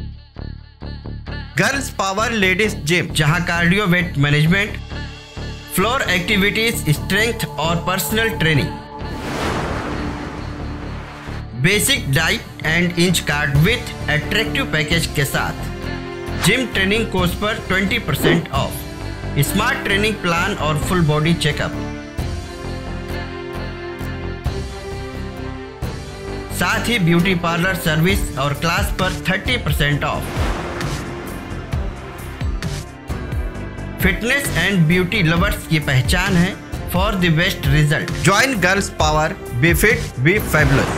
Girls power ladies gym, जहां cardio weight management, floor activities, strength और personal training, basic diet and inch card with attractive package के साथ gym training course पर 20% off, smart training plan और full body checkup, साथ ही beauty parlour service और class पर 30% off. Fitness and beauty lovers की पहचान है for the best result. Join girls power, be fit, be fabulous.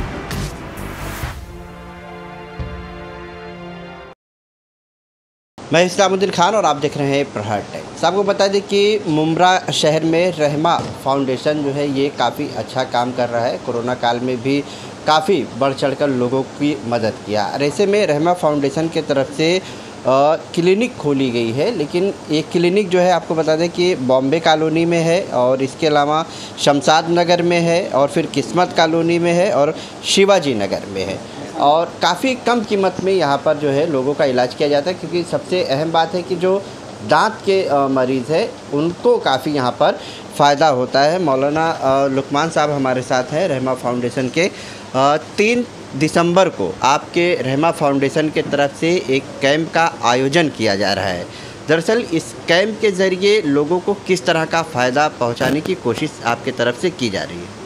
मैं इस्लामुद्दीन खान और आप देख रहे हैं प्रहार टाइम्स। आपको बता दें कि मुंब्रा शहर में रहमा फाउंडेशन जो है ये काफ़ी अच्छा काम कर रहा है। कोरोना काल में भी काफ़ी बढ़ चढ़कर लोगों की मदद किया। और ऐसे में रहमा फाउंडेशन के तरफ से क्लिनिक खोली गई है, लेकिन ये क्लिनिक जो है आपको बता दें कि बॉम्बे कॉलोनी में है और इसके अलावा शमशाद नगर में है और फिर किस्मत कॉलोनी में है और शिवाजी नगर में है। और काफ़ी कम कीमत में यहाँ पर जो है लोगों का इलाज किया जाता है, क्योंकि सबसे अहम बात है कि जो दांत के मरीज़ है उनको काफ़ी यहाँ पर फ़ायदा होता है। मौलाना लुकमान साहब हमारे साथ हैं रहमा फाउंडेशन के। 3 दिसंबर को आपके रहमा फाउंडेशन के तरफ से एक कैंप का आयोजन किया जा रहा है। दरअसल इस कैंप के ज़रिए लोगों को किस तरह का फ़ायदा पहुँचाने की कोशिश आपके तरफ से की जा रही है?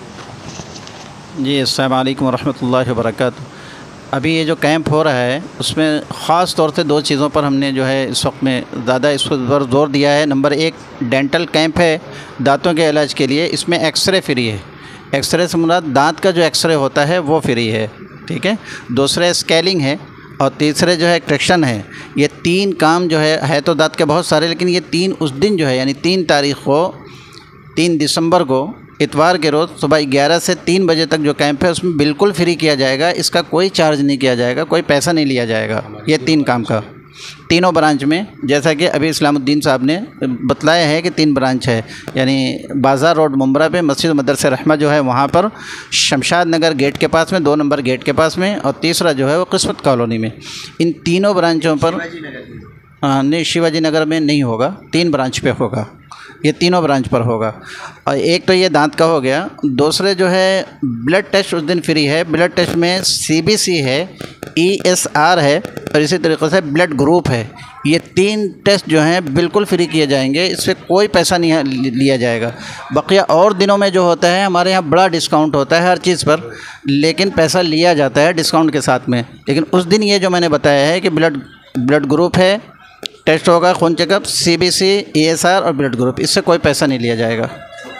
जी, अस्सलाम वालेकुम वरहमतुल्लाहि वबरकातुहू। अभी ये जो कैंप हो रहा है उसमें ख़ास तौर से 2 चीज़ों पर हमने जो है इस वक्त में ज़्यादा इस पर जोर दिया है। नंबर 1 डेंटल कैंप है दांतों के इलाज के लिए। इसमें एक्सरे फ्री है। एक्सरे से मुराद दांत का जो एक्सरे होता है वो फ्री है, ठीक है। दूसरे स्केलिंग है और तीसरे जो है एक्सट्रैक्शन है। ये 3 काम जो है तो दांत के बहुत सारे, लेकिन ये 3 उस दिन जो है यानी 3 तारीख़ को 3 दिसंबर को इतवार के रोज़ सुबह 11 से 3 बजे तक जो कैंप है उसमें बिल्कुल फ्री किया जाएगा। इसका कोई चार्ज नहीं किया जाएगा, कोई पैसा नहीं लिया जाएगा। ये 3 काम का तीनों ब्रांच में, जैसा कि अभी इस्लामुद्दीन साहब ने बतलाया है कि 3 ब्रांच है, यानी बाज़ार रोड मुंब्रा पे मस्जिद मदरसा रहमा जो है वहाँ पर, शमशाद नगर गेट के पास में 2 नंबर गेट के पास में, और तीसरा जो है वो किस्मत कॉलोनी में। इन तीनों ब्रांचों पर नहीं, शिवाजी नगर में नहीं होगा, 3 ब्रांच पे होगा। ये तीनों ब्रांच पर होगा। और एक तो ये दांत का हो गया। दूसरे जो है ब्लड टेस्ट उस दिन फ्री है। ब्लड टेस्ट में CBC है, ESR है और इसी तरीक़े से ब्लड ग्रुप है। ये 3 टेस्ट जो हैं बिल्कुल फ्री किए जाएंगे, इससे कोई पैसा नहीं लिया जाएगा। बकिया और दिनों में जो होता है हमारे यहाँ बड़ा डिस्काउंट होता है हर चीज़ पर, लेकिन पैसा लिया जाता है डिस्काउंट के साथ में। लेकिन उस दिन ये जो मैंने बताया है कि ब्लड ग्रुप है, टेस्ट होगा, खून चेकअप, CBC, ESR और ब्लड ग्रुप, इससे कोई पैसा नहीं लिया जाएगा।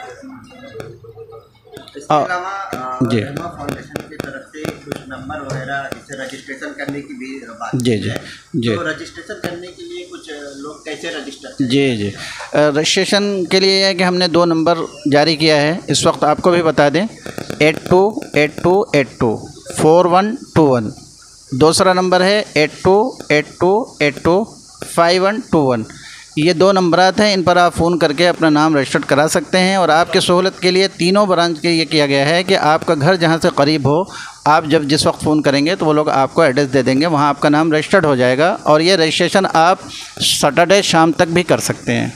जी फाउंडेशन की तरफ से कुछ नंबर वगैरह इसे रजिस्ट्रेशन करने की भी बात जी जी जी तो रजिस्ट्रेशन करने के लिए कुछ लोग कैसे रजिस्टर? जी रजिस्ट्रेशन के लिए है कि हमने 2 नंबर जारी किया है। इस वक्त आपको भी बता दें, 828282 4121। दूसरा नंबर है 828282 5121। ये 2 नंबरात हैं, इन पर आप फ़ोन करके अपना नाम रजिस्टर्ड करा सकते हैं। और आपके सहूलत के लिए तीनों ब्रांच के ये किया गया है कि आपका घर जहाँ से करीब हो, आप जब जिस वक्त फ़ोन करेंगे तो वो लोग आपको एड्रेस दे देंगे, वहाँ आपका नाम रजिस्टर्ड हो जाएगा। और ये रजिस्ट्रेशन आप सैटरडे शाम तक भी कर सकते हैं।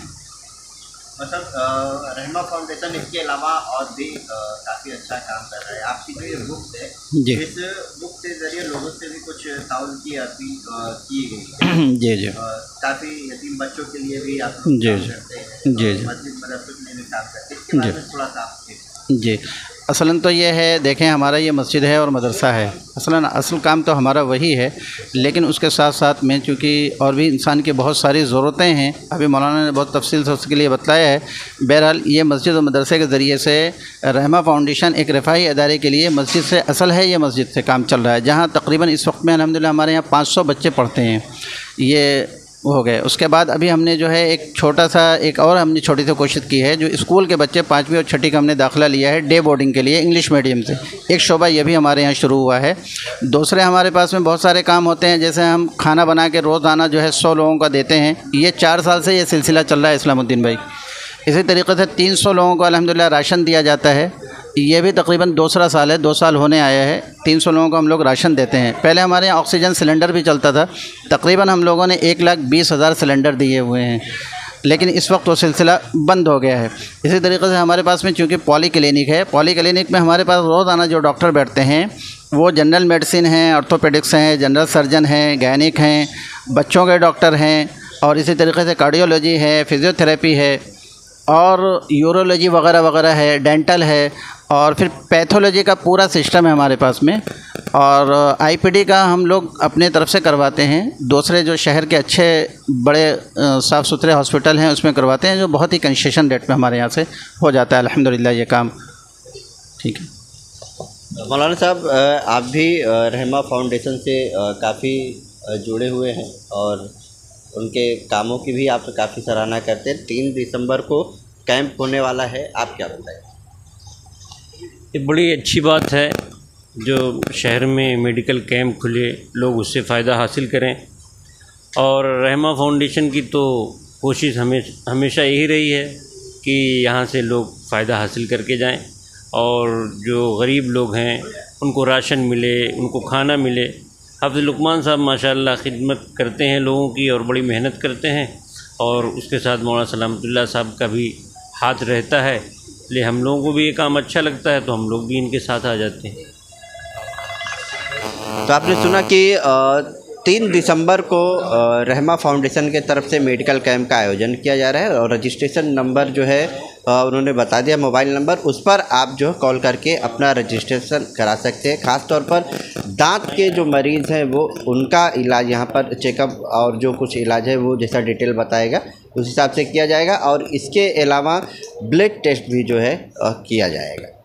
मतलब रहमा फाउंडेशन इसके अलावा और भी काफ़ी अच्छा काम कर रहा है। आपकी जो ये बुक है, जी, इस बुक के जरिए लोगों से भी कुछ ताउन की अपील की गई है। जी जी काफ़ी यतीम बच्चों के लिए भी आप जी काम करते हैं, जी जी मस्जिद मदरसों में भी काम करते हैं। इसके बारे में थोड़ा सा जी। असलन तो ये है, देखें हमारा ये मस्जिद है और मदरसा है। असल काम तो हमारा वही है, लेकिन उसके साथ साथ में चूँकि और भी इंसान की बहुत सारी ज़रूरतें हैं, अभी मौलाना ने बहुत तफसील से उसके लिए बताया है। बहरहाल ये मस्जिद और मदरसे के ज़रिए से रहमा फाउंडेशन एक रफ़ाही अदारे के लिए मस्जिद से, असल है ये मस्जिद से काम चल रहा है, जहाँ तकरीबन इस वक्त में अल्हम्दुलिल्लाह हमारे यहाँ 500 बच्चे पढ़ते हैं। ये हो गए। उसके बाद अभी हमने जो है एक और हमने छोटी सी कोशिश की है, जो स्कूल के बच्चे 5वीं और 6ठी का हमने दाखिला लिया है डे बोर्डिंग के लिए इंग्लिश मीडियम से। एक शोबा ये भी हमारे यहाँ शुरू हुआ है। दूसरे हमारे पास में बहुत सारे काम होते हैं, जैसे हम खाना बना के रोज़ाना जो है 100 लोगों का देते हैं। ये 4 साल से ये सिलसिला चल रहा है इस्लामुद्दीन भाई। इसी तरीके से 300 लोगों को अल्हम्दुलिल्लाह राशन दिया जाता है। ये भी तकरीबन दूसरा साल है, 2 साल होने आया है। 300 लोगों को हम लोग राशन देते हैं। पहले हमारे यहाँ ऑक्सीजन सिलेंडर भी चलता था, तकरीबन हम लोगों ने 1,20,000 सिलेंडर दिए हुए हैं, लेकिन इस वक्त वो सिलसिला बंद हो गया है। इसी तरीके से हमारे पास में चूँकि पॉली क्लिनिक है, पॉली क्लिनिक में हमारे पास रोज़ाना जो डॉक्टर बैठते हैं वो जनरल मेडिसिन हैं, ऑर्थोपेडिक्स हैं, जनरल सर्जन हैं, गैनिक हैं, बच्चों के डॉक्टर हैं, और इसी तरीके से कार्डियोलॉजी है, फिज़ियोथेरेपी है, और यूरोलॉजी वगैरह वगैरह है, डेंटल है, और फिर पैथोलॉजी का पूरा सिस्टम है हमारे पास में। और आईपीडी का हम लोग अपने तरफ से करवाते हैं, दूसरे जो शहर के अच्छे बड़े साफ़ सुथरे हॉस्पिटल हैं उसमें करवाते हैं, जो बहुत ही कंसेशन रेट में हमारे यहाँ से हो जाता है अल्हम्दुलिल्लाह ये काम। ठीक है मौलाना साहब, आप भी रहमा फाउंडेशन से काफ़ी जुड़े हुए हैं और उनके कामों की भी आप काफ़ी सराहना करते हैं। 3 दिसंबर को कैंप होने वाला है, आप क्या बताएं? ये बड़ी अच्छी बात है जो शहर में मेडिकल कैंप खुले, लोग उससे फ़ायदा हासिल करें। और रहमा फाउंडेशन की तो कोशिश हमेशा यही रही है कि यहाँ से लोग फ़ायदा हासिल करके जाएं और जो गरीब लोग हैं उनको राशन मिले, उनको खाना मिले। हाफ़िज़ लुकमान साहब माशाअल्लाह खिदमत करते हैं लोगों की और बड़ी मेहनत करते हैं, और उसके साथ मौलाना सलामतुल्लाह साहब का भी हाथ रहता है, इसलिए हम लोगों को भी ये काम अच्छा लगता है तो हम लोग भी इनके साथ आ जाते हैं। तो आपने सुना कि 3 दिसंबर को रहमा फाउंडेशन के तरफ से मेडिकल कैंप का आयोजन किया जा रहा है, और रजिस्ट्रेशन नंबर जो है उन्होंने बता दिया, मोबाइल नंबर, उस पर आप जो कॉल करके अपना रजिस्ट्रेशन करा सकते हैं। ख़ास तौर पर दांत के जो मरीज़ हैं वो उनका इलाज यहाँ पर चेकअप और जो कुछ इलाज है वो जैसा डिटेल बताएगा उस हिसाब से किया जाएगा, और इसके अलावा ब्लड टेस्ट भी जो है किया जाएगा।